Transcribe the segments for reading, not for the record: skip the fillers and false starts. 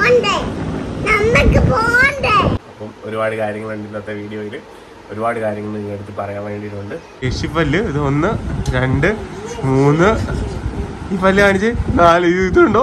അപ്പം ഒരുപാട് കാര്യങ്ങളുണ്ട് ഇന്നത്തെ വീഡിയോയിൽ. ഒരുപാട് കാര്യങ്ങൾ നിങ്ങളുടെ അടുത്ത് പറയാൻ വേണ്ടിയിട്ടുണ്ട്. യശിപ്പല്ല് ഇത് 1 2 3 ഈ പല്ല് കാണിച്ച് 4 ഇതുണ്ടോ?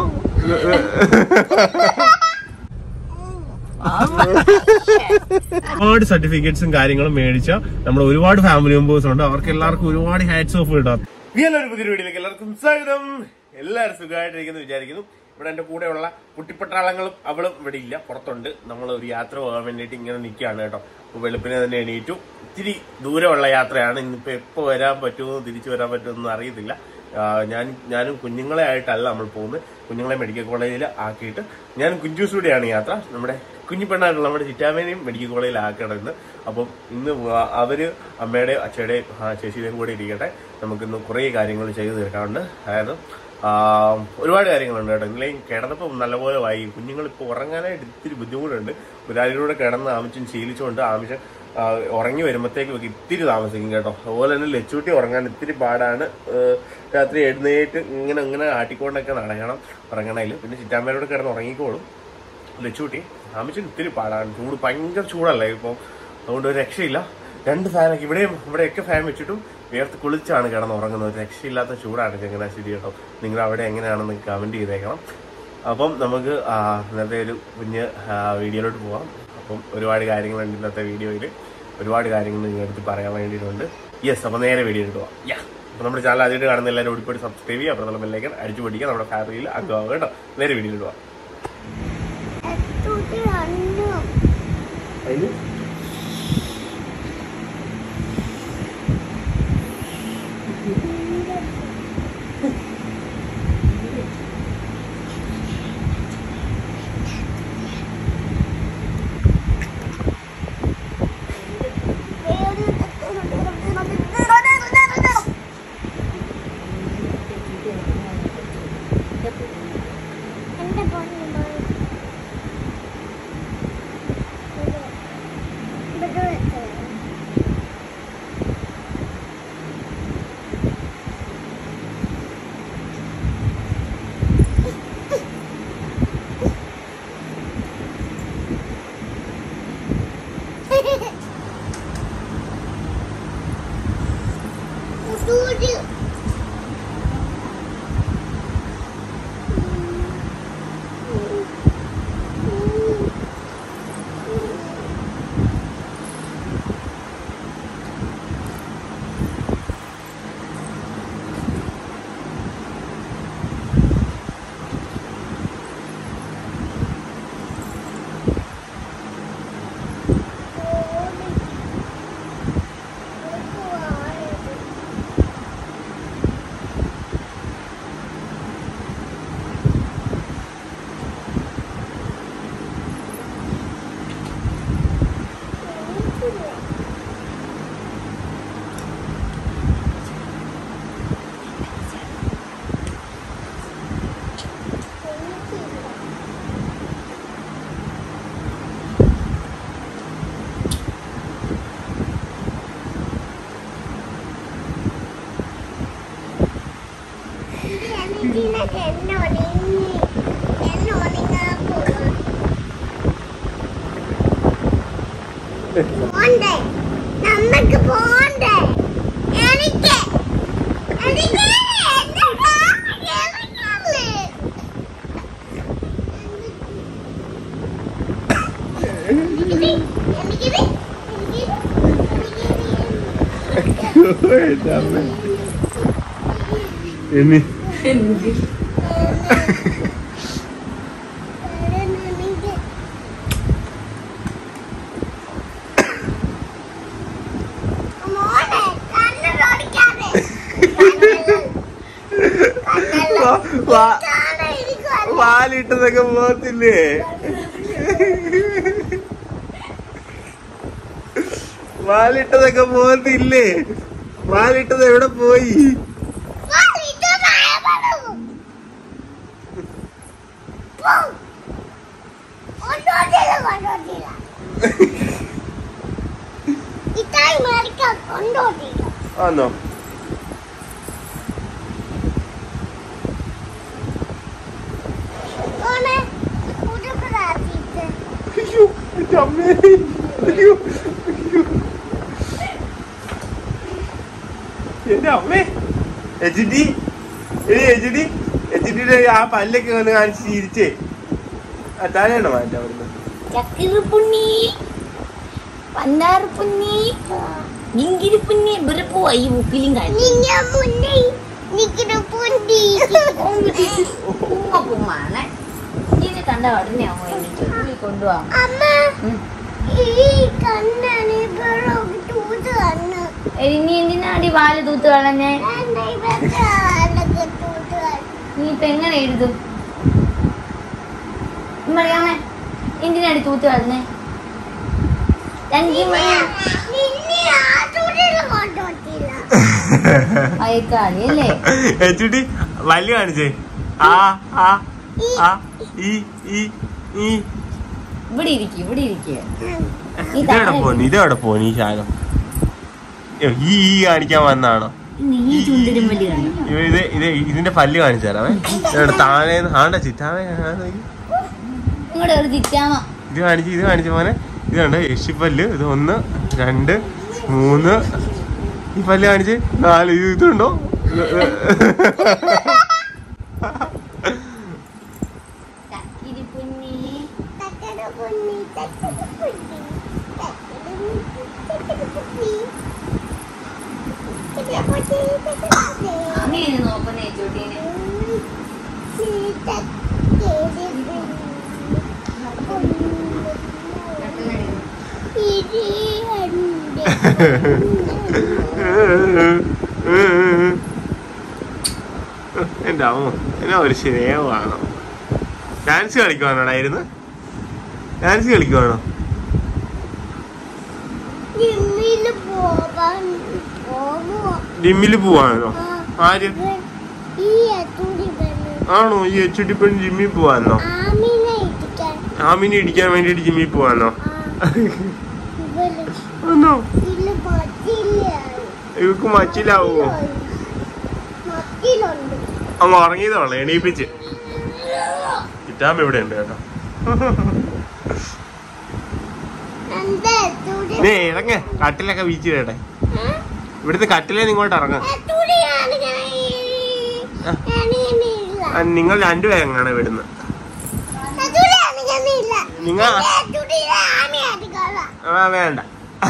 ഒരുപാട് സർട്ടിഫിക്കറ്റ്സും കാര്യങ്ങളും മേടിച്ച നമ്മുടെ ഒരുപാട് ഫാമിലി മെമ്പേഴ്സ് ഉണ്ട്. അവർക്ക് എല്ലാവർക്കും ഒരുപാട് ഹാറ്റ്സ് ഓഫ് ഇടാം. എല്ലാവരും പുതിയ വീഡിയോയിലേക്ക് എല്ലാവർക്കും സ്വാഗതം. എല്ലാവരും സുഖമായിട്ടിരിക്കുന്നു വിചാരിക്കുന്നു. ഇവിടെ എന്റെ കൂടെയുള്ള കുട്ടിപ്പട്ടാളങ്ങളും അവളും ഇവിടെ ഇല്ല, പുറത്തുണ്ട്. നമ്മൾ ഒരു യാത്ര പോകാൻ വേണ്ടിയിട്ട് ഇങ്ങനെ നിൽക്കുകയാണ് കേട്ടോ. അപ്പോൾ വെളുപ്പിനെ തന്നെ എണീറ്റു. ഇത്തിരി ദൂരമുള്ള യാത്രയാണ്. ഇന്നിപ്പോൾ എപ്പോൾ വരാൻ പറ്റുമോ തിരിച്ചു വരാൻ പറ്റുമെന്നൊന്നും അറിയത്തില്ല. ഞാനും കുഞ്ഞുങ്ങളെ ആയിട്ടല്ല നമ്മൾ പോകുന്നത്. കുഞ്ഞുങ്ങളെ മെഡിക്കൽ കോളേജിൽ ആക്കിയിട്ട് ഞാനും കുഞ്ചൂസൂടെയാണ് യാത്ര. നമ്മുടെ കുഞ്ഞിപ്പെണ്ണായിട്ടുള്ള നമ്മുടെ ചിറ്റാമേനെയും മെഡിക്കൽ കോളേജിൽ ആക്കണമെന്ന്. അപ്പം ഇന്ന് അവര് അമ്മയുടെയും അച്ഛയുടെയും ചേച്ചിയുടെയും കൂടെ ഇരിക്കട്ടെ. നമുക്കിന്ന് കുറേ കാര്യങ്ങൾ ചെയ്തു തീർക്കാറുണ്ട്. അതായത് ഒരുപാട് കാര്യങ്ങളുണ്ട് കേട്ടോ. ഇല്ലെങ്കിൽ കിടന്നപ്പോൾ നല്ലപോലെ വായി. കുഞ്ഞുങ്ങളിപ്പോൾ ഉറങ്ങാനായിട്ട് ഇത്തിരി ബുദ്ധിമുട്ടുണ്ട്. ഒരാളിലൂടെ കിടന്ന് ആമിച്ചും ശീലിച്ചുകൊണ്ട് ആമിഷൻ ഉറങ്ങി വരുമ്പോഴത്തേക്കും ഇത്തിരി താമസിക്കും കേട്ടോ. അതുപോലെ തന്നെ ലച്ചൂട്ടി ഉറങ്ങാൻ ഇത്തിരി പാടാണ്. രാത്രി എഴുന്നേറ്റ് ഇങ്ങനെ ആട്ടിക്കൊണ്ടൊക്കെ നടക്കണം ഉറങ്ങണയിൽ. പിന്നെ ചിറ്റാമ്മയോട് കിടന്ന് ഉറങ്ങിക്കോളും. ലച്ചൂട്ടി ആമിച്ചും ഇത്തിരി പാടാണ്. ഭയങ്കര ചൂടല്ലേ ഇപ്പം, അതുകൊണ്ട് ഒരു രക്ഷയില്ല. 2 ഫാനൊക്കെ ഇവിടെയൊക്കെ ഫാൻ വെച്ചിട്ടും വേർത്ത് കുളിച്ചാണ് കിടന്ന് ഉറങ്ങുന്നത്. രക്ഷയില്ലാത്ത ചൂടാണ് ചങ്ങനാശ്ശേരി കേട്ടോ. നിങ്ങൾ അവിടെ എങ്ങനെയാണെന്ന് കമന്റ് ചെയ്തേക്കണം. അപ്പം നമുക്ക് ഇന്നത്തെ ഒരു കുഞ്ഞ് വീഡിയോയിലോട്ട് പോവാം. അപ്പം ഒരുപാട് കാര്യങ്ങളുണ്ട് ഇന്നത്തെ വീഡിയോയിൽ. ഒരുപാട് കാര്യങ്ങൾ നിങ്ങളുടെ അടുത്ത് പറയാൻ വേണ്ടിയിട്ടുണ്ട്. യെസ്, അപ്പം നേരെ വീഡിയോയിലോട്ട് പോവാം. അപ്പം നമ്മുടെ ചാനൽ ആദ്യമായിട്ട് കാണുന്ന എല്ലാവരും ഓടിപ്പോയി സബ്സ്ക്രൈബ് ചെയ്യുക. അപ്പോൾ നമ്മൾ ബെല്ലൈക്കൺ അടിച്ചു പൊടിക്കുക. നമ്മുടെ ഫാമിലിയിൽ അംഗമാവുക കേട്ടോ. നേരെ വീഡിയോയിലോട്ട് പോവാം. നമുക്ക് പോണ്ടേ? വാലിട്ടതൊക്കെ പോകത്തില്ലേ? വാലിട്ടതൊക്കെ പോകത്തില്ലേ? വാലിട്ടത് എവിടെ പോയി? ആന്നോ? എന്റെ അമ്മേ എച്ചിന്റെ ആ പല്ലൊക്കെ വന്ന് കാണിച്ച് ചിരിച്ചേ താഴെയാണോ മാറ്റാ അവിടുന്ന് ചക്കിരിപ്പുണ്ണി പണ്ടാരപ്പുണ്ണി നിങ്കിരിപ്പുണ്ണി ബിറപ്പോ ഈ ഉപ്പിലും കണ്ട ഉടനെ കൊണ്ടുപോവാം. ഇനി എന്തിനാടി പാല് തൂത്ത് കളഞ്ഞേ? നീ ഇപ്പൊ എങ്ങനെ എഴുതും? പറയാമേ എന്തിനാടി തൂത്ത് കളഞ്ഞേ? അയക്കാളിയല്ലേ എച്ചുട്ടി വല്യ കാണിച്ചേ ഇവിടെ ഇരിക്കും ഇവിടെ ഇരിക്കുക. ഇതെവിടെ പോണി ഈ ശാലം ഈ കാണിക്കാൻ വന്നാണോ? ഇതിന്റെ പല്ല് കാണിച്ചു തരാമേ. താഴെ ആണ്ട ചിറ്റാവേ ഇത് കാണിച്ച മോനെ. ഇത് കണ്ടോ യക്ഷിപ്പല്ല്. ഇത് 1 2 3 ഈ പല്ല് കാണിച്ച് 4 ഇതുണ്ടോ? എന്റെ അമ്മ എന്നാ ഒരു ശരിയാണോ? ഡാൻസ് കളിക്കുവാണോടായിരുന്നു? ഡാൻസ് കളിക്കുവാണോ? ജിമ്മില് പോവാണോ? ആര് ആണോ? ഈ എച്ചുടി പെണ്ണ് ജിമ്മിൽ പോവാന്നോ? ആമിനെ ഇടിക്കാൻ വേണ്ടിട്ട് ജിമ്മിൽ പോവാന്നോ? ഇവക്ക് മച്ചിലാവോ? അമ്മ ഉറങ്ങിയതോളെ എണീപ്പിച്ച്. ചിറ്റാമ്മ ഇവിടെ ഉണ്ട് കേട്ടോ. നീ ഇറങ്ങ കട്ടിലൊക്കെ വീച്ചു കേട്ടെ. ഇവിടുത്തെ കട്ടിലേ ഇങ്ങോട്ട് ഇറങ്ങ. നിങ്ങൾ രണ്ടുപേരെങ്ങാണ് ഇവിടുന്ന്. നിങ്ങൾ വേണ്ട.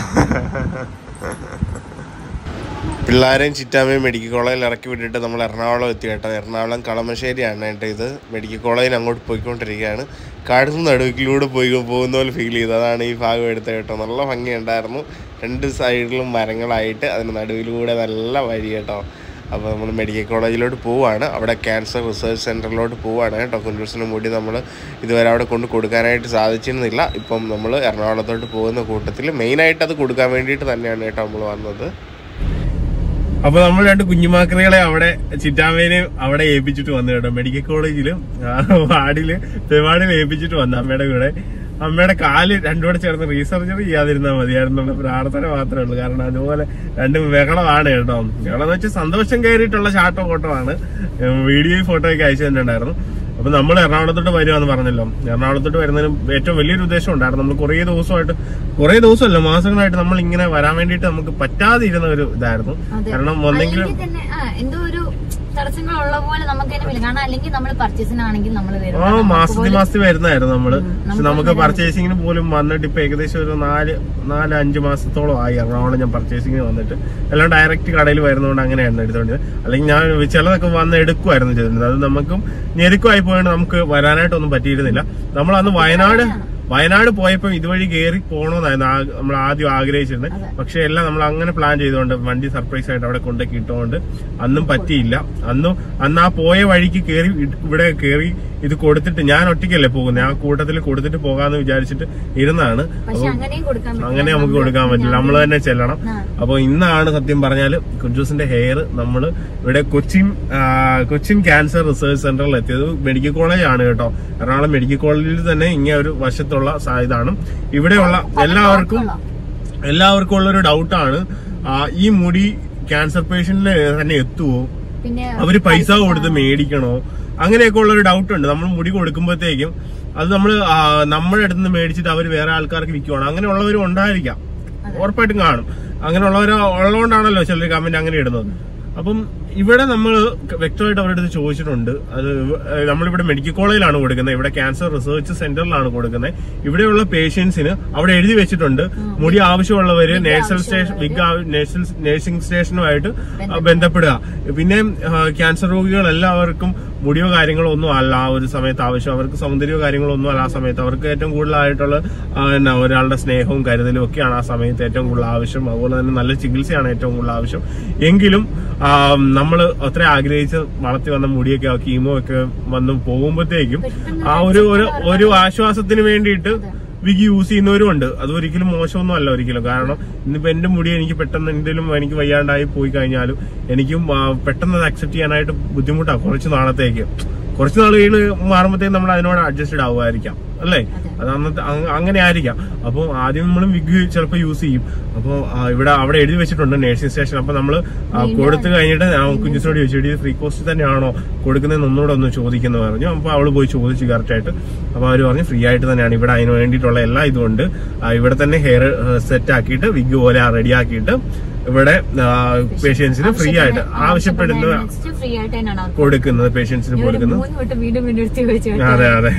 പിള്ളേരെയും ചിറ്റാമ്മയും മെഡിക്കൽ കോളേജിൽ ഇറക്കി വിട്ടിട്ട് നമ്മൾ എറണാകുളം എത്തി കേട്ടോ. എറണാകുളം കളമശ്ശേരിയാണ് കേട്ടോ ഇത്. മെഡിക്കൽ കോളേജിൽ അങ്ങോട്ട് പോയിക്കൊണ്ടിരിക്കുകയാണ്. കാടിന് നടുവിലൂടെ പോകുന്ന പോലെ ഫീൽ ചെയ്തു. അതാണ് ഈ ഭാഗം എടുത്തത് കേട്ടോ. നല്ല ഭംഗിയുണ്ടായിരുന്നു. 2 സൈഡിലും മരങ്ങളായിട്ട് അതിന് നടുവിലൂടെ നല്ല വഴി കേട്ടോ. അപ്പോൾ നമ്മൾ മെഡിക്കൽ കോളേജിലോട്ട് പോവുകയാണ്. അവിടെ ക്യാൻസർ റിസർച്ച് സെൻറ്ററിലോട്ട് പോവുകയാണ് കേട്ടോ. കുഞ്ചൂസിന് മുടി നമ്മൾ ഇതുവരെ അവിടെ കൊണ്ട് കൊടുക്കാനായിട്ട് സാധിച്ചിരുന്നില്ല. ഇപ്പം നമ്മൾ എറണാകുളത്തോട്ട് പോകുന്ന കൂട്ടത്തിൽ മെയിനായിട്ട് അത് കൊടുക്കാൻ വേണ്ടിയിട്ട് തന്നെയാണ് കേട്ടോ നമ്മൾ വന്നത്. അപ്പൊ നമ്മൾ 2 കുഞ്ഞുമാക്രികളെ അവിടെ ചിറ്റാമ്മേനെ അവിടെ ഏൽപ്പിച്ചിട്ട് വന്നു കേട്ടോ. മെഡിക്കൽ കോളേജിലും പെവാടിൽ ഏൽപ്പിച്ചിട്ട് വന്നു അമ്മയുടെ കൂടെ. അമ്മയുടെ കാല് രണ്ടുകൂടെ ചേർന്ന് റീസർജറി ചെയ്യാതിരുന്നാൽ മതിയായിരുന്നുള്ള പ്രാർത്ഥന മാത്രമേ ഉള്ളൂ. കാരണം അതുപോലെ 2 ബഹളമാണ് കേട്ടോ. ബഹളം വെച്ചാൽ സന്തോഷം കയറിയിട്ടുള്ള ഷാട്ടോ ഫോട്ടോയാണ്. വീഡിയോ ഫോട്ടോ ഒക്കെ അയച്ചു തന്നിട്ടുണ്ടായിരുന്നു. അപ്പൊ നമ്മൾ എറണാകുളത്തോട്ട് വരുവാന്ന് പറഞ്ഞല്ലോ. എറണാകുളത്തോട്ട് വരുന്നതിന് ഏറ്റവും വലിയൊരു ഉദ്ദേശം ഉണ്ടായിരുന്നു. നമ്മൾ കുറേ ദിവസമല്ല മാസങ്ങളായിട്ട് നമ്മൾ ഇങ്ങനെ വരാൻ വേണ്ടിയിട്ട് നമുക്ക് പറ്റാതിരുന്ന ഒരു ഇതായിരുന്നു. കാരണം ഒന്നെങ്കിലും എന്തോ ഒരു തടസ്സങ്ങളുള്ള പോലെ നമുക്ക് കാരണം അല്ലെങ്കിൽ നമ്മൾ പർച്ചേസിനാണെങ്കിൽ നമ്മൾ മാസത്തിൽ വരുന്നതായിരുന്നു നമ്മള്. പക്ഷെ നമുക്ക് പർച്ചേസിങ്ങിന് പോലും വന്നിട്ട് ഇപ്പൊ ഏകദേശം ഒരു 4-5 മാസത്തോളം ആയി എറണാകുളം ഞാൻ പർച്ചേസിങ്ങിന് വന്നിട്ട്. എല്ലാം ഡയറക്റ്റ് കടയിൽ വരുന്നതുകൊണ്ട് അങ്ങനെയായിരുന്നു എടുത്തോണ്ടിരുന്നത്. അല്ലെങ്കിൽ ഞാൻ ചിലതൊക്കെ വന്ന് എടുക്കുമായിരുന്നു ചെയ്തിരുന്നത്. അത് നമുക്കും ഞെരുക്കമായി പോയിട്ട് നമുക്ക് വരാനായിട്ടൊന്നും പറ്റിയിരുന്നില്ല. നമ്മൾ അന്ന് വയനാട് പോയപ്പോ ഇതുവഴി കയറി പോകണമെന്നായിരുന്നു നമ്മൾ ആദ്യം ആഗ്രഹിച്ചിരുന്നത്. പക്ഷെ എല്ലാം നമ്മൾ അങ്ങനെ പ്ലാൻ ചെയ്തുകൊണ്ട് വണ്ടി സർപ്രൈസ് ആയിട്ട് അവിടെ കൊണ്ടൊക്കെ ഇട്ടുകൊണ്ട് അന്നും പറ്റിയില്ല. അന്ന് ആ പോയ വഴിക്ക് കയറി ഇവിടെ കയറി ഇത് കൊടുത്തിട്ട് ഞാൻ ഒറ്റയ്ക്കല്ലേ പോകുന്നത്. ആ കൂട്ടത്തിൽ കൊടുത്തിട്ട് പോകാന്ന് വിചാരിച്ചിട്ട് ഇരുന്നാണ്. അങ്ങനെ നമുക്ക് കൊടുക്കാൻ പറ്റില്ല, നമ്മൾ തന്നെ ചെല്ലണം. അപ്പൊ ഇന്നാണ് സത്യം പറഞ്ഞാല് കുഞ്ചൂസിന്റെ ഹെയർ നമ്മൾ ഇവിടെ കൊച്ചിൻ ക്യാൻസർ റിസർച്ച് സെന്ററിൽ എത്തിയത്. മെഡിക്കൽ കോളേജ് ആണ് കേട്ടോ. എറണാകുളം മെഡിക്കൽ കോളേജിൽ തന്നെ ഇങ്ങനെ ഒരു വശത്തുള്ള ഇതാണ്. ഇവിടെയുള്ള എല്ലാവർക്കും ഉള്ളൊരു ഡൗട്ടാണ്, ഈ മുടി ക്യാൻസർ പേഷ്യന്റിന് തന്നെ എത്തുവോ, അവര് പൈസ കൊടുത്ത് മേടിക്കണോ, അങ്ങനെയൊക്കെ ഉള്ളൊരു ഡൗട്ടുണ്ട്. നമ്മൾ മുടി കൊടുക്കുമ്പോഴത്തേക്കും അത് നമ്മുടെ അടുത്ത് നിന്ന് മേടിച്ചിട്ട് അവർ വേറെ ആൾക്കാർക്ക് വിൽക്കുവാണ്. അങ്ങനെയുള്ളവരും ഉണ്ടായിരിക്കാം, ഉറപ്പായിട്ടും കാണും. അങ്ങനെയുള്ളവർ ഉള്ളതുകൊണ്ടാണല്ലോ ചിലർ കമന്റ് അങ്ങനെ ഇടുന്നത്. അപ്പം ഇവിടെ നമ്മൾ വ്യക്തമായിട്ട് അവരുടെ അടുത്ത് ചോദിച്ചിട്ടുണ്ട്. അത് നമ്മളിവിടെ മെഡിക്കൽ കോളേജിലാണ് കൊടുക്കുന്നത്, ഇവിടെ ക്യാൻസർ റിസർച്ച് സെന്ററിലാണ് കൊടുക്കുന്നത്. ഇവിടെയുള്ള പേഷ്യൻസിന് അവിടെ എഴുതി വെച്ചിട്ടുണ്ട് മുടി ആവശ്യമുള്ളവര് നഴ്സിംഗ് സ്റ്റേഷനുമായിട്ട് ബന്ധപ്പെടുക. പിന്നെ ക്യാൻസർ രോഗികളെല്ലാവർക്കും മുടിയോ കാര്യങ്ങളോ ഒന്നും അല്ല ആ ഒരു സമയത്ത് ആവശ്യം, അവർക്ക് സൗന്ദര്യമോ കാര്യങ്ങളോ ഒന്നും അല്ല ആ സമയത്ത്. അവർക്ക് ഏറ്റവും കൂടുതലായിട്ടുള്ള ഒരാളുടെ സ്നേഹവും കരുതലും ഒക്കെയാണ് ആ സമയത്ത് ഏറ്റവും കൂടുതൽ ആവശ്യം. അതുപോലെ തന്നെ നല്ല ചികിത്സയാണ് ഏറ്റവും കൂടുതൽ ആവശ്യം. എങ്കിലും നമ്മൾ അത്ര ആഗ്രഹിച്ച് വളർത്തി വന്ന മുടിയൊക്കെ കീമോ ഒക്കെ വന്ന് പോകുമ്പോഴത്തേക്കും ആ ഒരു ആശ്വാസത്തിന് വേണ്ടിയിട്ട് വിഗ് യൂസ് ചെയ്യുന്നവരും ഉണ്ട്. അത് ഒരിക്കലും മോശമൊന്നും അല്ല ഒരിക്കലും. കാരണം ഇന്നിപ്പോ എന്റെ മുടി എനിക്ക് പെട്ടെന്ന് എന്തെങ്കിലും എനിക്ക് വയ്യാണ്ടായി പോയി കഴിഞ്ഞാലും എനിക്കും പെട്ടെന്ന് അത് അക്സെപ്റ്റ് ചെയ്യാനായിട്ട് ബുദ്ധിമുട്ടാണ് കുറച്ച് നാളത്തേക്ക്. കുറച്ച് നാൾ മാറുമ്പോഴത്തേക്കും നമ്മൾ അതിനോട് അഡ്ജസ്റ്റഡ് ആവുമായിരിക്കാം അല്ലേ, അത് അന്നത്തെ അങ്ങനെ ആയിരിക്കാം. അപ്പോൾ ആദ്യം നമ്മളും വിഗ് ചിലപ്പോൾ യൂസ് ചെയ്യും. അപ്പോൾ അവിടെ എഴുതി വെച്ചിട്ടുണ്ട് നഴ്സിംഗ് സ്റ്റേഷൻ. അപ്പൊ നമ്മൾ കൊടുത്തു കഴിഞ്ഞിട്ട് കുഞ്ഞിനോട് ചോദിച്ചു ഫ്രീ കോസ്റ്റ് തന്നെയാണോ കൊടുക്കുന്നതെന്ന് ഒന്നുകൂടെ ഒന്ന് ചോദിക്കുന്നു പറഞ്ഞു. അപ്പൊ അവള് പോയി ചോദിച്ചു കറക്റ്റ് ആയിട്ട്. അപ്പൊ അവര് പറഞ്ഞു ഫ്രീ ആയിട്ട് തന്നെയാണ് ഇവിടെ അതിന് വേണ്ടിയിട്ടുള്ള എല്ലാ ഇതുകൊണ്ട് ഇവിടെ തന്നെ ഹെയർ സെറ്റ് ആക്കിയിട്ട് വിഗ് പോലെ റെഡി ആക്കിയിട്ട് ഇവിടെ പേഷ്യൻസിന് ഫ്രീ ആയിട്ട് ആവശ്യപ്പെടുന്നത് കൊടുക്കുന്നത്, പേഷ്യൻസിന് കൊടുക്കുന്നത്. അതെ അതെ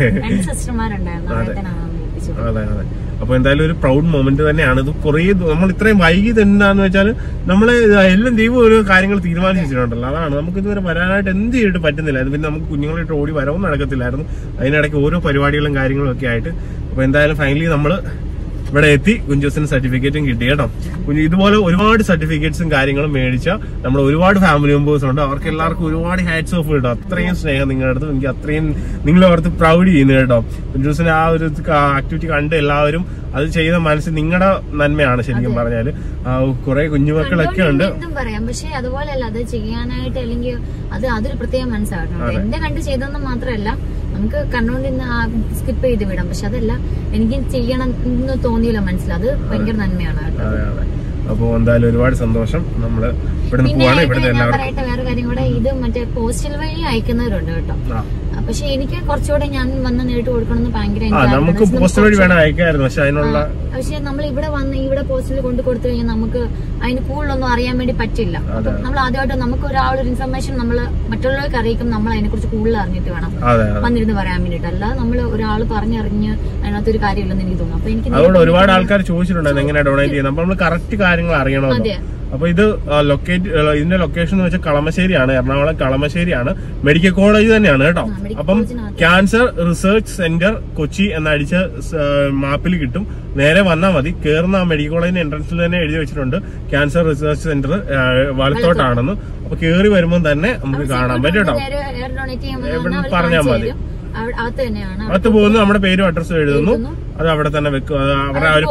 അതെ അതെ. അപ്പൊ എന്തായാലും ഒരു പ്രൗഡ് മൊമെന്റ് തന്നെയാണ് ഇത്. കുറെ നമ്മൾ ഇത്രയും വൈകിയത് എന്താന്ന് വെച്ചാൽ നമ്മള് എല്ലാം ദൈവം ഓരോ കാര്യങ്ങൾ തീരുമാനിച്ചിട്ടുണ്ടല്ലോ. അതാണ് നമുക്ക് ഇതുവരെ വരാനായിട്ട് എന്ത് ചെയ്തിട്ട് പറ്റുന്നില്ല. അത് പിന്നെ നമുക്ക് കുഞ്ഞുങ്ങളായിട്ട് ഓടി വരവും നടക്കത്തില്ലായിരുന്നു. അതിനിടയ്ക്ക് ഓരോ പരിപാടികളും കാര്യങ്ങളും ഒക്കെ ആയിട്ട്. അപ്പൊ എന്തായാലും ഫൈനലി നമ്മള് ഇവിടെ എത്തി. കുഞ്ചൂസിന് സർട്ടിഫിക്കറ്റും കിട്ടി കേട്ടോ. ഇതുപോലെ ഒരുപാട് സർട്ടിഫിക്കറ്റ്സും കാര്യങ്ങളും മേടിച്ച നമ്മുടെ ഒരുപാട് ഫാമിലി മെമ്പേഴ്സ് ഉണ്ട്. അവർക്ക് എല്ലാവർക്കും ഒരുപാട് ഹാറ്റ്സ് ഓഫ് കേട്ടോ. അത്രയും സ്നേഹം നിങ്ങളുടെ അടുത്ത്. എനിക്ക് അത്രയും നിങ്ങളെ ഓർത്ത് പ്രൗഡ് ചെയ്യുന്നു കേട്ടോ. കുഞ്ചൂസിന് ആ ഒരു ആക്ടിവിറ്റി കണ്ട് എല്ലാവരും അത് ചെയ്ത മനസ്സിൽ നിങ്ങളുടെ നന്മയാണ് ശരിക്കും പറഞ്ഞാല്. കുറെ കുഞ്ഞുമക്കളൊക്കെ ഉണ്ട് പറയാം. പക്ഷെ അതുപോലെയല്ല, അത് ചെയ്യാനായിട്ട് അല്ലെങ്കിൽ അതൊരു പ്രത്യേക മനസ്സാകണം. എന്റെ കണ്ട് ചെയ്തെന്ന് മാത്രമല്ല, നമുക്ക് കണ്ണുകൊണ്ടിന്ന് സ്കിപ്പ് ചെയ്ത് വിടാം. പക്ഷെ അതല്ല, എനിക്ക് ചെയ്യണം എന്ന് തോന്നിയില്ല മനസ്സിൽ. അത് ഭയങ്കര നന്മയാണ് കേട്ടോ. അപ്പൊ എന്തായാലും ഒരുപാട് സന്തോഷം. നമ്മള് പിന്നെ പറയട്ടെ വേറെ കാര്യം കൂടെ, ഇത് മറ്റേ പോസ്റ്റൽ വഴി അയക്കുന്നവരുണ്ട് കേട്ടോ. പക്ഷെ എനിക്ക് കുറച്ചുകൂടെ ഞാൻ വന്ന് നേരിട്ട് കൊടുക്കണമെന്ന് ഭയങ്കര നമുക്ക് പോസ്റ്റൽ വഴി വേണം അയക്കായിരുന്നു. പക്ഷെ നമ്മൾ ഇവിടെ പോസ്റ്റലിൽ കൊണ്ടു കൊടുത്തു കഴിഞ്ഞാൽ നമുക്ക് അതിന് കൂടുതലൊന്നും അറിയാൻ വേണ്ടി പറ്റില്ല. അപ്പൊ നമ്മൾ ആദ്യമായിട്ട് നമുക്ക് ഒരാളൊരു ഇൻഫർമേഷൻ നമ്മൾ മറ്റുള്ളവർക്ക് അറിയിക്കും, നമ്മൾ അതിനെ കുറിച്ച് കൂടുതൽ അറിഞ്ഞിട്ട് വേണം വന്നിരുന്ന് പറയാൻ വേണ്ടിട്ട്. അല്ലാതെ നമ്മൾ ഒരാൾ പറഞ്ഞറിഞ്ഞ് അതിനകത്തൊരു കാര്യമില്ലെന്ന് എനിക്ക് തോന്നുന്നു. അപ്പൊ എനിക്ക് ഒരുപാട് ആൾക്കാർ ചോദിച്ചിട്ടുണ്ടായിരുന്നു എങ്ങനെ ഡൊണേറ്റ് ചെയ്യുന്നത്. അപ്പൊ നമ്മൾ കറക്റ്റ് കാര്യങ്ങൾ അറിയണം. അപ്പൊ ഇത് ഇതിന്റെ ലൊക്കേഷൻ എന്ന് വെച്ചാൽ കളമശ്ശേരിയാണ്, എറണാകുളം കളമശ്ശേരിയാണ്. മെഡിക്കൽ കോളേജ് തന്നെയാണ് കേട്ടോ. അപ്പം ക്യാൻസർ റിസർച്ച് സെന്റർ കൊച്ചി എന്നടിച്ച് മാപ്പിൽ കിട്ടും. നേരെ വന്നാൽ മതി. കയറുന്ന മെഡിക്കൽ കോളേജിന്റെ എൻട്രൻസിൽ തന്നെ എഴുതി വെച്ചിട്ടുണ്ട് ക്യാൻസർ റിസർച്ച് സെന്റർ വലത്തോട്ടാണെന്ന്. അപ്പൊ കയറി വരുമ്പോൾ തന്നെ നമുക്ക് കാണാൻ പറ്റും കേട്ടോ. പറഞ്ഞാൽ മതി. അകത്ത് പോകുന്നു, നമ്മുടെ പേരും അഡ്രസ്സും എഴുതുന്നു, അത് അവിടെ തന്നെ വെക്കും. അവരുടെ ഒരു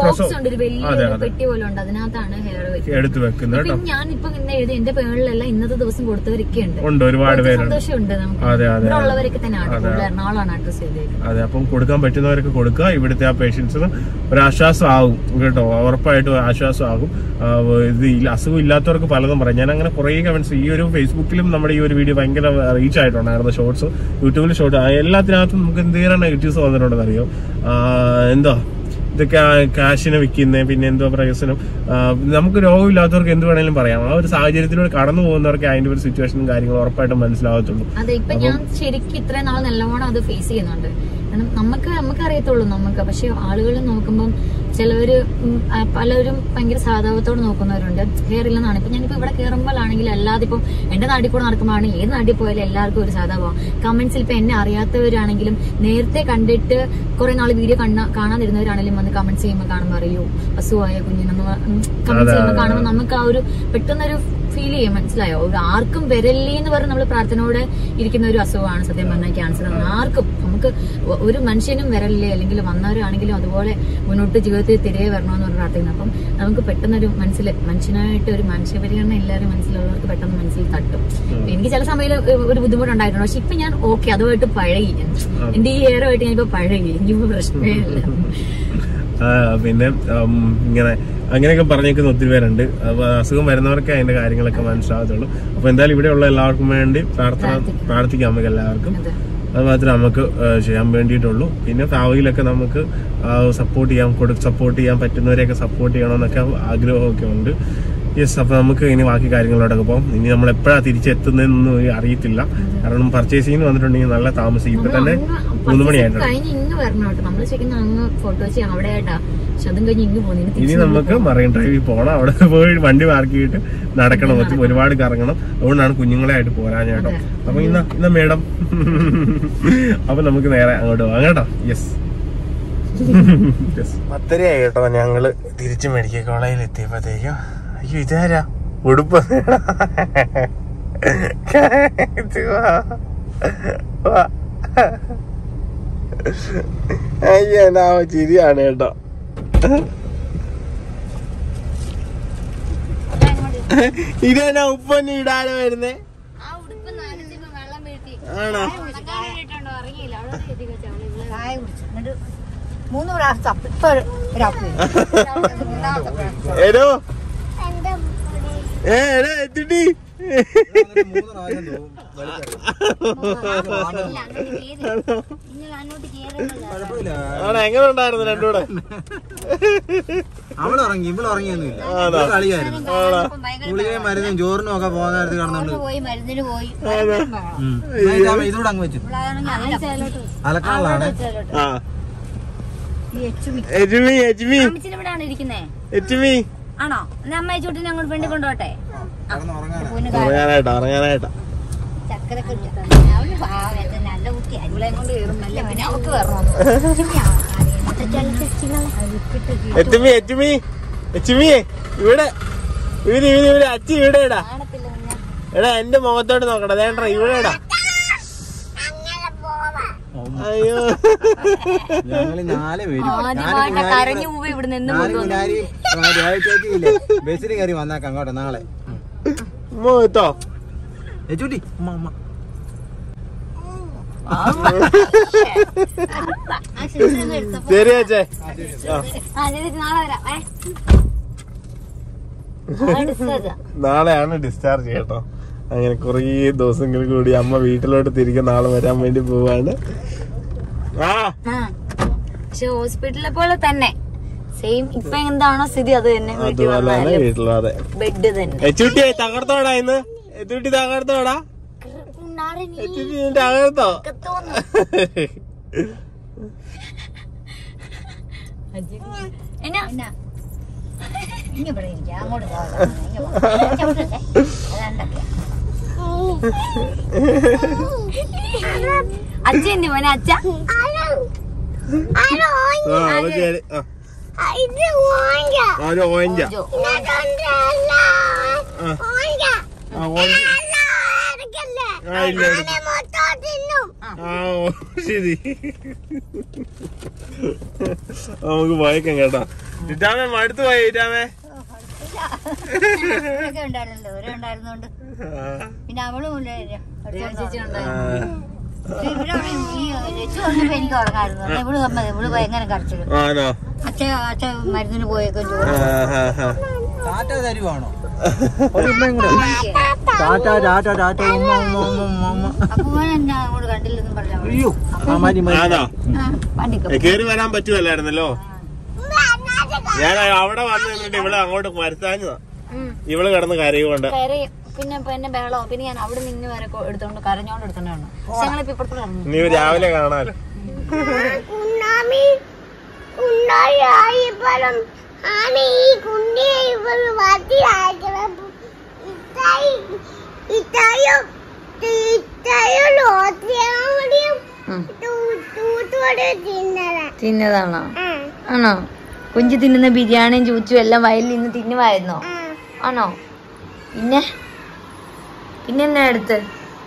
എടുത്ത് വെക്കുന്നത് കേട്ടോ. ഞാനിപ്പോ എഴുതി എന്റെ പേരിലല്ല ഇന്നത്തെ ദിവസം കൊടുത്തവരൊക്കെ ഉണ്ട്, ഒരുപാട് പേരുണ്ട്. അതെ അതെ അതെ. അപ്പം കൊടുക്കാൻ പറ്റുന്നവരൊക്കെ കൊടുക്കുക. ഇവിടുത്തെ ആ പേഷ്യൻസിന് ഒരു ആശ്വാസം ആകും കേട്ടോ, ഉറപ്പായിട്ടും ആശ്വാസം ആകും. ഇത് അസുഖം ഇല്ലാത്തവർക്ക് പലതും പറയാം. ഞാൻ അങ്ങനെ കുറെ കമന്റ്സ് ഈ ഒരു ഫേസ്ബുക്കിലും നമ്മുടെ ഈ ഒരു വീഡിയോ ഭയങ്കര റീച്ച് ആയിട്ടുണ്ടായിരുന്നു. ഷോർട്സ്, യൂട്യൂബിൽ ഷോർട്ട്, എല്ലാത്തിനകത്തും നമുക്ക് എന്തേരം നെഗറ്റീവ്സ് വന്നിട്ടുണ്ടെന്ന് അറിയോ. എന്താ ഇത് കാശിനെ വിൽക്കുന്നത്, പിന്നെ എന്തോ പ്രയോജനം. നമുക്ക് രോഗമില്ലാത്തവർക്ക് എന്ത് വേണേലും പറയാം. ആ ഒരു സാഹചര്യത്തിലൂടെ കടന്നു പോകുന്നവർക്ക് അതിന്റെ ഒരു സിറ്റുവേഷനും കാര്യങ്ങളും ഉറപ്പായിട്ടും മനസ്സിലാകത്തുള്ളൂ. അതെ, ഇപ്പൊ ഞാൻ ശരിക്കും ഇത്രയും നാൾ നല്ലവണ്ണം അത് ഫേസ് ചെയ്യുന്നുണ്ട്. കാരണം നമുക്ക് അറിയത്തുള്ളൂ നമുക്ക്. പക്ഷെ ആളുകൾ നോക്കുമ്പം പലരും ഭയങ്കര സാധാരണത്തോടെ നോക്കുന്നവരുണ്ട്. ഹെയർ ഇല്ലെന്നാണ്. ഇപ്പൊ ഞാനിപ്പോ ഇവിടെ കയറുമ്പോഴാണെങ്കിൽ അല്ലാതെ ഇപ്പം എന്റെ നാട്ടിൽ കൂടെ നടക്കുമ്പോഴാണ് ഏത് നാട്ടിൽ പോയാലും എല്ലാവർക്കും ഒരു സാധാരണ കമന്റ്സിൽ ഇപ്പൊ എന്നെ അറിയാത്തവരാണെങ്കിലും നേരത്തെ കണ്ടിട്ട് കുറെ നാൾ വീഡിയോ കാണാതിരുന്നവരാണെങ്കിലും വന്ന് കമന്റ്സ് ചെയ്യുമ്പോൾ കാണുമ്പോൾ അറിയൂ അസുഖമായ കുഞ്ഞിനെന്ന് കമന്റ്സ് ചെയ്യുമ്പോൾ കാണുമ്പോൾ നമുക്ക് ആ ഒരു പെട്ടെന്നൊരു ഫീൽ ചെയ്യും. മനസ്സിലായോ? ഒരു ആർക്കും വരല്ലേ എന്ന് പറഞ്ഞ് നമ്മൾ പ്രാർത്ഥനയോടെ ഇരിക്കുന്ന ഒരു അസുഖമാണ് സത്യം പറഞ്ഞാൽ ക്യാൻസർ. ആർക്കും നമുക്ക് ഒരു മനുഷ്യനും വരല്ലേ, അല്ലെങ്കിൽ വന്നവരാണെങ്കിലും അതുപോലെ മുന്നോട്ട് ജീവിതത്തിൽ തിരികെ വരണമെന്ന് പറഞ്ഞ് പ്രാർത്ഥിക്കുന്നത്. അപ്പം നമുക്ക് പെട്ടെന്നൊരു മനുഷ്യനായിട്ട് ഒരു മനുഷ്യപരിഗണന എല്ലാവരും മനസ്സിലുള്ളവർക്ക് പെട്ടെന്ന് മനസ്സിൽ തട്ടും. എനിക്ക് ചില സമയത്ത് ഒരു ബുദ്ധിമുട്ടുണ്ടായിട്ടുണ്ട്. പക്ഷെ ഇപ്പൊ ഞാൻ ഓക്കെ, അതുമായിട്ട് പഴകി. എന്റെ ഈ ഹെയറുമായിട്ട് ഞാനിപ്പോ പഴകി. എനിക്കിപ്പോ പ്രശ്നമേ ഇല്ല. പിന്നെ ഇങ്ങനെ അങ്ങനെയൊക്കെ പറഞ്ഞേക്കുന്ന ഒത്തിരി പേരുണ്ട്. അപ്പൊ അസുഖം വരുന്നവർക്ക് അതിന്റെ കാര്യങ്ങളൊക്കെ മനസ്സിലാകത്തുള്ളൂ. അപ്പൊ എന്തായാലും ഇവിടെയുള്ള എല്ലാവർക്കും വേണ്ടി പ്രാർത്ഥിക്കാം നമുക്ക് എല്ലാവർക്കും. അത് മാത്രമേ നമുക്ക് ചെയ്യാൻ വേണ്ടിയിട്ടുള്ളൂ. പിന്നെ ഭാവിയിലൊക്കെ നമുക്ക് സപ്പോർട്ട് ചെയ്യാൻ പറ്റുന്നവരെയൊക്കെ സപ്പോർട്ട് ചെയ്യണമെന്നൊക്കെ ആഗ്രഹമൊക്കെ ഉണ്ട്. യെസ്, അപ്പൊ നമുക്ക് ഇനി ബാക്കി കാര്യങ്ങളോടൊക്കെ പോകും. ഇനി നമ്മൾ എപ്പോഴാണ് തിരിച്ചെത്തുന്നതെന്നൊന്നും അറിയത്തില്ല. കാരണം പർച്ചേസിംഗ് വന്നിട്ടുണ്ടെങ്കിൽ നല്ല താമസിക്കും. ഇപ്പൊ തന്നെ 3 മണിയായിട്ടുണ്ട്. ഇനി നമുക്ക് മറൈൻ ഡ്രൈവിൽ പോകണം. അവിടെ പോയി വണ്ടി പാർക്ക് ചെയ്തിട്ട് നടക്കണം, ഒരുപാട് കറങ്ങണം. അതുകൊണ്ടാണ് കുഞ്ഞുങ്ങളെ ആയിട്ട് പോരാൻ കേട്ടോ. അപ്പൊ ഇന്ന മേഡം അപ്പൊ നമുക്ക് നേരെ അങ്ങോട്ട് പോകാം കേട്ടോ. യെസ്, 10:30 കേട്ടോ. ഞങ്ങള് തിരിച്ച് മെഡിക്കൽ കോളേജിൽ എത്തിയപ്പോഴത്തേക്കും അയ്യോ ഇതാരാ ഉടുപ്പ് അയ്യോ എന്നാ ചിരിയാണ് കേട്ടോ. ഇതെന്നാ ഉപ്പൊന്നും ഇടാതെ വരുന്നേ ആണോ? 3 പ്രാവശ്യം ഏതോ എത്തിട്ടി എങ്ങനെ ഉണ്ടായിരുന്നു രണ്ടൂടെ? അവളിറങ്ങി ഇവളിറങ്ങിയൊന്നുമില്ല, കളിയായിരുന്നു. ഗുളികയും മരുന്നും ചോറിനും ഒക്കെ പോകാൻ നേരത്ത് കാണുന്നുണ്ട്. ഇതൂടെ അങ്ങ് വെച്ചു അലക്കാളാണ്. ആണോ? അമ്മ ചൂട്ടിനെ അങ്ങോട്ട് വേണ്ടി കൊണ്ടോട്ടെ. ഇറങ്ങാനായിട്ടാ നല്ല കുട്ടി അരുളെ കൊണ്ട് കയറുന്നല്ലേ അവക്ക് വരണോ? ഇവിടെ അച്ചി ഇവിടെ എടാ എന്റെ മുഖത്തോട്ട് നോക്കട്ടെ. വേണ്ട ഇവിടെ ഇടാ. അയ്യോ ഞങ്ങള് 4 പേര് ബസ്സിൽ കയറി വന്നാക്കാം അങ്ങോട്ടെ നാളെ. മോത്തോ ചൂട്ടി ശരി അച്ഛേ. നാളെയാണ് ഡിസ്ചാർജ് കേട്ടോ. അങ്ങനെ കുറേ ദിവസങ്ങൾ കൂടി അമ്മ വീട്ടിലോട്ട് തിരികെ നാളെ വരാൻ വേണ്ടി പോവാണ്. പക്ഷെ ഹോസ്പിറ്റലിലെ പോലെ തന്നെ സെയിം ഇപ്പൊ എന്താണോ സ്ഥിതി അത് തന്നെ വീട്ടിലും അതെ. ബെഡ് തന്നെ. എച്ചുട്ടി തകർത്തോടാ ഇന്ന്. എച്ചുട്ടി തകർത്തോടാ. തകർത്തോ? അച്ഛന്റെ മോനെ അച്ഛ ശരി. ഓഞ്ച ശരി നമുക്ക് പോയേക്കാം കേട്ടോ. ഇറ്റാമേ മടുത്തു പോയി. ഇറ്റാമേ ഉണ്ടായിരുന്നോണ്ട് പിന്നെ അവളും എനിക്ക് ഉറങ്ങായിരുന്നു. ഇവള് ഭയങ്കര കരച്ചില്. അച്ഛൻ മരുന്നിന് പോയേക്കും. ടാറ്റ തരുവാണോ? അപ്പൊ അങ്ങോട്ട് കണ്ടില്ലെന്നും പറഞ്ഞു. കേറി വരാൻ പറ്റുമല്ലായിരുന്നല്ലോ. ഞാൻ അവിടെ വന്ന് നിന്നിട്ട് ഇവള് അങ്ങോട്ട് മരുത്താഞ്ഞതാ. ഇവള് കിടന്ന് കരയുകൊണ്ട് പിന്നെ ബഹളോ. പിന്നെ ഞാൻ അവിടെ നിന്ന് വരെ എടുത്തോണ്ട് കരഞ്ഞോണ്ട് എടുത്തോണ്ടാണ് ഞങ്ങളിപ്പോ ഇപ്പുറത്ത്. നീ രാവിലെ കാണാലോ. തിന്നതാണോ? ആണോ? കുഞ്ചു തിന്നുന്ന ബിരിയാണിയും ചൂച്ചും എല്ലാം വയലിൽ നിന്ന് തിന്നുമായിരുന്നോ? ആണോ? പിന്നെ എന്നാ എടുത്ത്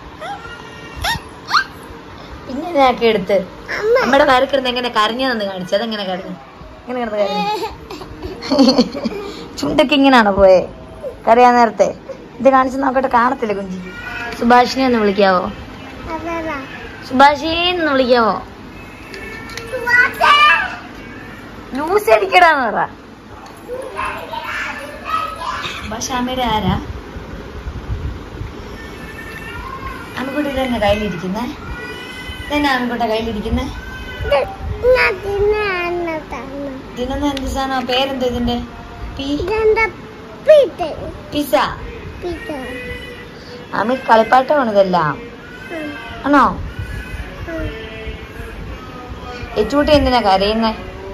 പിന്നെക്കെ എടുത്ത് നമ്മുടെ വരക്കിടന്ന് എങ്ങനെ കരഞ്ഞതെന്ന് കാണിച്ചു. അതെങ്ങനെ കരഞ്ഞു? എങ്ങനെ കിടന്ന് കരഞ്ഞു? ചുണ്ടൊക്കെ ഇങ്ങനാണോ പോയെ കരയാൻ നേരത്തെ? ഇത് കാണിച്ചു നോക്കട്ടെ. കാണത്തില്ല കുഞ്ചിക്ക്. സുഭാഷിനെ ഒന്ന് വിളിക്കാവോ? സുഭാഷിന്ന് വിളിക്കാവോ? ജ്യൂസ് അടിക്കടാന്ന് പറ. സുഭാഷ് അമ്മയുടെ ആരാ? അമ്മക്കൂട്ടി തന്നെ കയ്യിലിരിക്കുന്നേ. ആൺകുട്ട കയ്യിലിരിക്കുന്നേ ഇതിനെന്താ എന്ത് സാധനം? പേരെന്താ ഇതിന്റെ? പിസ. ആമി കളിപ്പാട്ടമാണ് ഇതെല്ലാം ആണോ? എച്ചൂട്ടി എന്തിനാ കരയുന്നേ?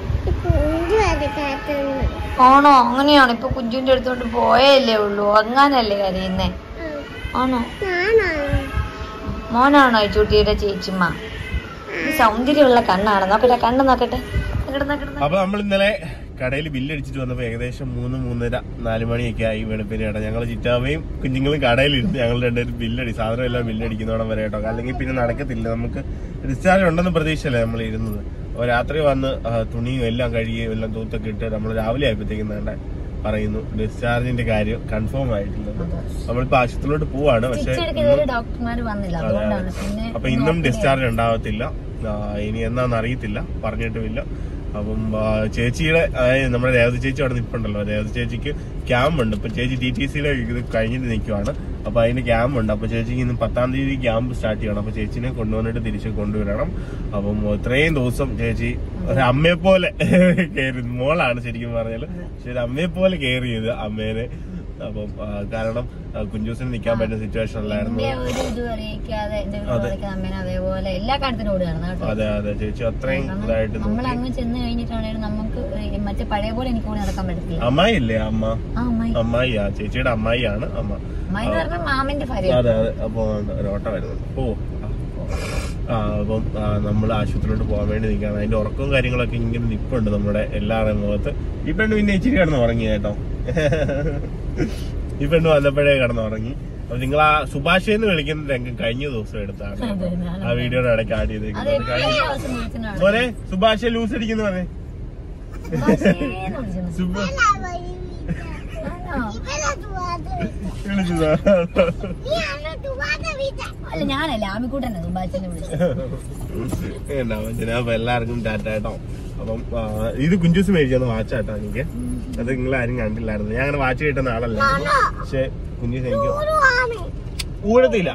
ആണോ? അങ്ങനെയാണോ? ഇപ്പൊ കുഞ്ചുവിന്റെ അടുത്തോണ്ട് പോയല്ലേ ഉള്ളൂ, അങ്ങനല്ലേ കരയുന്നേ? ആണോ? മോനാണോ എച്ചൂട്ടിയുടെ ചേച്ചിമ്മ? സൗന്ദര്യമുള്ള കണ്ണാണ്. നോക്കട്ടെ, കണ്ണ് നോക്കട്ടെ. അപ്പൊ നമ്മൾ ഇന്നലെ കടയിൽ ബില്ലടിച്ചിട്ട് വന്നപ്പോ ഏകദേശം 3-3:30-4 മണിയൊക്കെ ആയി വെളുപ്പിനേട്ടാ. ഞങ്ങൾ ചിറ്റാവയും കുഞ്ഞുങ്ങളും കടയിലിരുന്ന് ഞങ്ങൾ രണ്ടുപേരും ബില്ലടി, സാധനം എല്ലാം ബില്ലടിക്കുന്നോണം വരെ കേട്ടോ. അല്ലെങ്കിൽ പിന്നെ നടക്കത്തില്ല, നമുക്ക് ഡിസ്ചാർജ് ഉണ്ടെന്ന് പ്രതീക്ഷയല്ലേ നമ്മൾ ഇരുന്നത്. അപ്പൊ രാത്രി വന്ന് തുണിയും എല്ലാം കഴുകിയും എല്ലാം തൂത്തൊക്കെ ഇട്ട് നമ്മൾ രാവിലെ ആയപ്പോഴത്തേക്കും വേണ്ട പറയുന്നു ഡിസ്ചാർജിന്റെ കാര്യം കൺഫേം ആയിട്ടില്ല. നമ്മളിപ്പോ ആശുപത്രിയിലോട്ട് പോവാണ്, പക്ഷെ അപ്പൊ ഇന്നും ഡിസ്ചാർജ് ഉണ്ടാവത്തില്ല. ഇനി എന്നാന്ന് അറിയത്തില്ല, പറഞ്ഞിട്ടുമില്ല. അപ്പം ചേച്ചിയുടെ, അതായത് നമ്മുടെ രേവതി ചേച്ചി അവിടെ നിൽപ്പുണ്ടല്ലോ, രേവതി ചേച്ചിക്ക് ക്യാമ്പ് ഉണ്ട്. ഇപ്പൊ ചേച്ചി TTCയിലെ ഇത് കഴിഞ്ഞിട്ട് നിൽക്കുവാണ്. അപ്പൊ അതിന് ക്യാമ്പ് ഉണ്ട്. അപ്പൊ ചേച്ചിക്ക് ഇന്ന് 10-ാം തീയതി ക്യാമ്പ് സ്റ്റാർട്ട് ചെയ്യണം. അപ്പൊ ചേച്ചിനെ കൊണ്ടുവന്നിട്ട് തിരിച്ച് കൊണ്ടുവരണം. അപ്പം ഇത്രയും ദിവസം ചേച്ചി ഒരു അമ്മയെ പോലെ കെയർ, മോളാണ് ശരിക്കും പറഞ്ഞാല്, പക്ഷെ ഒരു അമ്മയെ പോലെ കെയർ ചെയ്ത് അമ്മേനെ. അപ്പം കാരണം കുഞ്ചൂസിന് നിൽക്കാൻ പറ്റുന്ന സിറ്റുവേഷൻ അല്ലായിരുന്നു. അതെ അതെ, ചേച്ചി അത്രയും ഇതായിട്ട് അമ്മായില്ലേ, അമ്മായിയാ, ചേച്ചിയുടെ അമ്മായിയാണ് അമ്മ. അതെ അതെ. അപ്പൊ ഒരോട്ടം വരുന്നത്. അപ്പം നമ്മൾ ആശുപത്രിയിലോട്ട് പോകാൻ വേണ്ടി നിൽക്കുകയാണ്. അതിന്റെ ഉറക്കവും കാര്യങ്ങളൊക്കെ ഇങ്ങനെ നിപ്പുണ്ട് നമ്മുടെ എല്ലാവരുടെയും മുഖത്ത്. ഈ പെണ്ണ് പിന്നെ ഇച്ചിരി കിടന്ന് ഉറങ്ങി കേട്ടോ. ഈ പെണ്ണ് വന്നപ്പോഴേ കിടന്നുറങ്ങി. അപ്പൊ നിങ്ങൾ ആ സുഭാഷ് എന്ന് വിളിക്കുന്ന രംഗം കഴിഞ്ഞ ദിവസം എടുത്താണ് ആ വീഡിയോയുടെ ഇടയ്ക്ക് ആഡ് ചെയ്തേക്കുന്നത്. മോനെ സുഭാഷ് ലൂസ് അടിക്കുന്ന പറഞ്ഞേ. അപ്പൊ എല്ലാവർക്കും ടാറ്റ കേട്ടോ. അപ്പം ഇത് കുഞ്ചൂസ് മേടിച്ചത് വാച്ചാട്ടോ എനിക്ക്. അത് നിങ്ങൾ ആരും കണ്ടില്ലായിരുന്നു. ഞാൻ അങ്ങനെ വാച്ച് കിട്ടുന്ന ആളല്ല, പക്ഷെ കുഞ്ചൂസ് എനിക്ക് ഊഴത്തില്ല.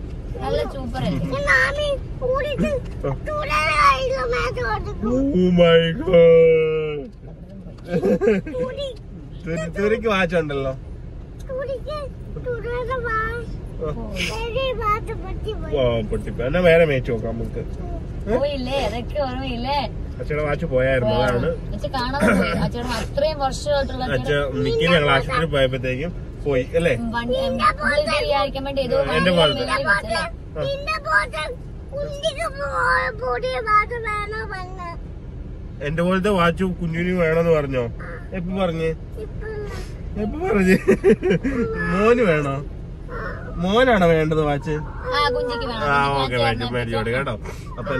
തുരിക്ക് വാച്ചുണ്ടല്ലോ. പൊട്ടിപ്പോ എന്നാ വേറെ മേച്ച് നോക്കാം നമുക്ക്. അച്ഛയുടെ വാച്ച് പോയായിരുന്നു, അതാണ് മിക്കി ഞങ്ങൾ ആശുപത്രി പോയപ്പോഴത്തേക്കും പോയി അല്ലേ. എന്റെ പോലത്തെ എന്റെ പോലത്തെ വാച്ച് കുഞ്ഞിന് വേണമെന്ന് പറഞ്ഞോ? എപ്പോ പറഞ്ഞ് മോന് വേണോ? മോനാണോ വേണ്ടത് വാച്ച്? ഓക്കെ, മേടിച്ചോട്ടെ കേട്ടോ. അപ്പൊ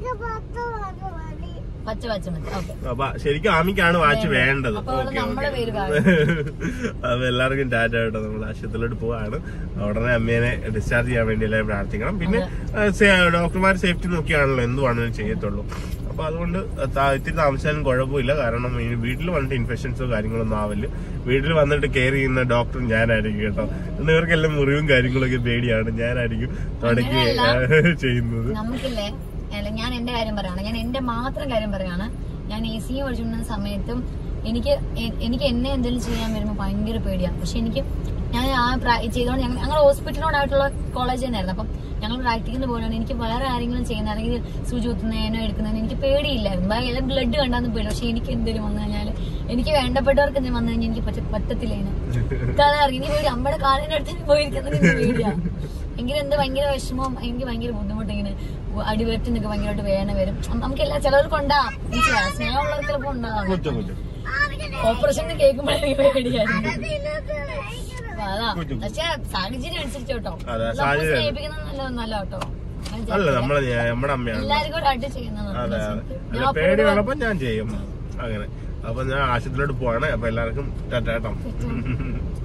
അപ്പൊ ശരിക്കും ആമിക്കാണ് വാച്ച് വേണ്ടത്. Okay okay. അപ്പൊ എല്ലാവർക്കും ടാറ്റ കേട്ടോ. നമ്മൾ ആശുപത്രിയിലോട്ട് പോവാണ്. ഉടനെ അമ്മേനെ ഡിസ്ചാർജ് ചെയ്യാൻ വേണ്ടി എല്ലാവരും പ്രാർത്ഥിക്കണം. പിന്നെ ഡോക്ടർമാർ സേഫ്റ്റി നോക്കിയാണല്ലോ എന്തുവാണെങ്കിലും ചെയ്യത്തുള്ളൂ. അപ്പൊ അതുകൊണ്ട് ഇത്തിരി താമസിച്ചാലും കുഴപ്പമില്ല. കാരണം വീട്ടിൽ വന്നിട്ട് ഇൻഫെക്ഷൻസോ കാര്യങ്ങളൊന്നും ആവില്ല. വീട്ടിൽ വന്നിട്ട് കെയർ ചെയ്യുന്ന ഡോക്ടർ ഞാനായിരിക്കും കേട്ടോ. ഇവർക്കെല്ലാം മുറിവും കാര്യങ്ങളൊക്കെ പേടിയാണ്. ഞാനായിരിക്കും തുടങ്ങി ചെയ്യുന്നത്. ഞാൻ എന്റെ കാര്യം പറയാണ്, ഞാൻ എന്റെ മാത്രം കാര്യം പറയാണ്. ഞാൻ AC പഠിച്ചുകൊണ്ടിരുന്ന സമയത്തും എനിക്ക് എന്നെ എന്തെങ്കിലും ചെയ്യാൻ വരുമ്പോൾ ഭയങ്കര പേടിയാണ്. പക്ഷെ ഞാൻ ചെയ്തോണ്ട് ഞങ്ങൾ ഹോസ്പിറ്റലിനോടായിട്ടുള്ള കോളേജ് തന്നെയായിരുന്നു. അപ്പം ഞങ്ങൾ പ്രാക്ടിക്കലിന് പോലാണ്. എനിക്ക് വേറെ ആരെങ്കിലും ചെയ്യുന്ന അല്ലെങ്കിൽ സൂചി കുത്തുന്നതിനോ എടുക്കുന്നതിനോ എനിക്ക് പേടിയില്ലായിരുന്നു. എല്ലാം ബ്ലഡ് കണ്ടാന്ന് പേടി. പക്ഷെ എനിക്ക് എന്തെങ്കിലും വന്നു കഴിഞ്ഞാൽ, എനിക്ക് വേണ്ടപ്പെട്ടവർക്ക് എന്തെങ്കിലും വന്നു കഴിഞ്ഞാൽ എനിക്ക് പറ്റത്തില്ല. ഇനി പേടി, അമ്മയുടെ കാലിന്റെ അടുത്ത് പോയിരിക്കുന്നത് പേടിയാണ്. എങ്കിലും എന്ത് ഭയങ്കര വിഷമവും എനിക്ക് ഭയങ്കര ബുദ്ധിമുട്ട്. ഇങ്ങനെ അടിവയറ്റിനൊക്കെ ഭയങ്കരമായിട്ട് വേദന വരും. നമുക്ക് എല്ലാ ചിലവർക്ക് ഉണ്ടാവും, സ്നേഹമുള്ളവർക്ക് ചിലപ്പോൾ ഉണ്ടാവും. ഓപ്പറേഷൻ കേൾക്കുമ്പോഴേ പേടിയായിരുന്നു. അതാ, പക്ഷെ സാഹചര്യം അനുസരിച്ച് കേട്ടോ. സ്നേഹിപ്പിക്കുന്നത് നല്ല കേട്ടോ. എല്ലാവർക്കും കൂടെ ആയിട്ട് ചെയ്യുന്നതാണ്. പേടിയുള്ളപ്പോ ഞാൻ ചെയ്യും അങ്ങനെ. അപ്പൊ ഞാൻ ആശുപത്രിയിലോട്ട് പോവാണ്. അപ്പൊ എല്ലാവർക്കും ടാറ്റ കേട്ടോ.